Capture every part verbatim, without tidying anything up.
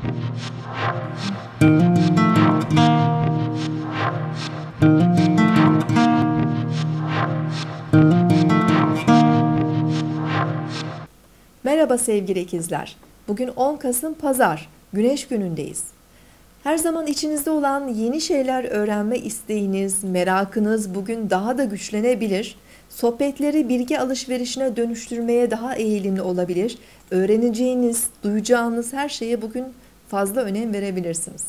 Merhaba sevgili ikizler. Bugün on Kasım Pazar, Güneş günündeyiz. Her zaman içinizde olan yeni şeyler öğrenme isteğiniz, merakınız bugün daha da güçlenebilir. Sohbetleri bilgi alışverişine dönüştürmeye daha eğilimli olabilir. Öğreneceğiniz, duyacağınız her şeye bugün fazla önem verebilirsiniz.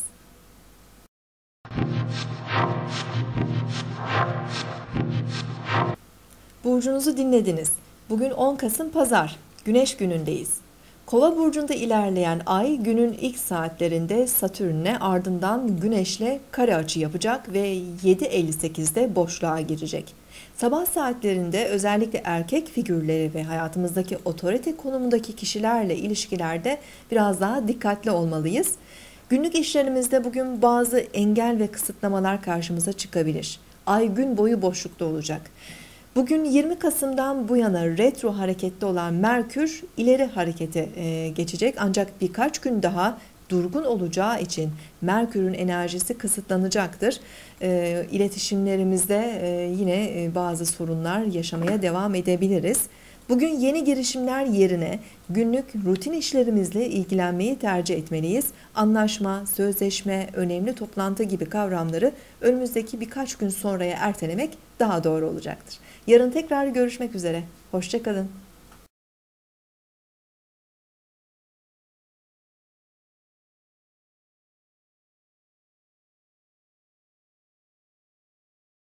Burcunuzu dinlediniz. Bugün on Kasım Pazar, Güneş günündeyiz. Kova burcunda ilerleyen ay günün ilk saatlerinde Satürn'e, ardından Güneş'le kare açı yapacak ve yedi elli sekizde boşluğa girecek. Sabah saatlerinde özellikle erkek figürleri ve hayatımızdaki otorite konumundaki kişilerle ilişkilerde biraz daha dikkatli olmalıyız. Günlük işlerimizde bugün bazı engel ve kısıtlamalar karşımıza çıkabilir. Ay gün boyu boşlukta olacak. Bugün yirmi Kasım'dan bu yana retro harekette olan Merkür ileri harekete geçecek. Ancak birkaç gün daha durgun olacağı için Merkür'ün enerjisi kısıtlanacaktır. İletişimlerimizde yine bazı sorunlar yaşamaya devam edebiliriz. Bugün yeni girişimler yerine günlük rutin işlerimizle ilgilenmeyi tercih etmeliyiz. Anlaşma, sözleşme, önemli toplantı gibi kavramları önümüzdeki birkaç gün sonraya ertelemek daha doğru olacaktır. Yarın tekrar görüşmek üzere. Hoşça kalın.